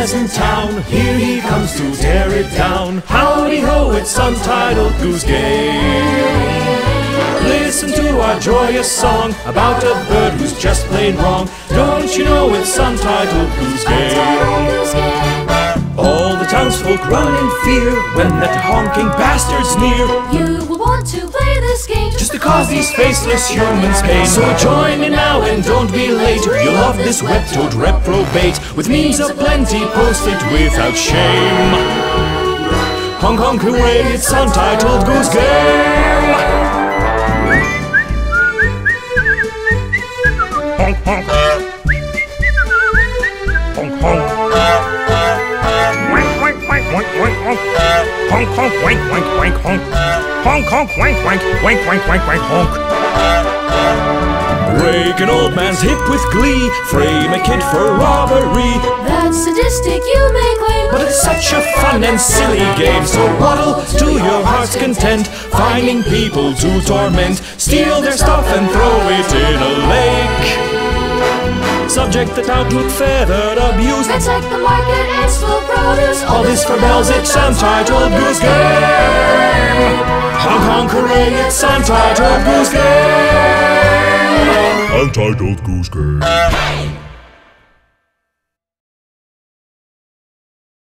pleasant town. Here he comes to tear it down. Howdy ho, it's Untitled Goose Game. Listen to our joyous song about a bird who's just plain wrong. Don't you know it's Untitled Goose Game? All the townsfolk run in fear when that honking bastard's near. You will want to play this game just because these faceless humans pay. So join me now and don't be late. You'll love this web-toed reprobate with memes aplenty posted without shame. Honk, honk, hooray, it's Untitled Goose Game. Honk, honk. Honk, honk. Wank, wank, honk. Honk, honk, wank, wank, wank, honk. Honk, honk, wank, wank, wank, wank, wank, wank, honk. Break an old man's hip with glee. Frame a kid for robbery. That's sadistic, you may claim, but it's such a fun and silly game. So waddle to your heart's content, finding people to torment. Steal their stuff and throw it in a lake. Subject that outlook feathered abuse. Protect the market and spoil produce. All this for bells, it's Untitled Goose Game. Honk, honk, hooray, it's Untitled Goose Game. Untitled Goose Game.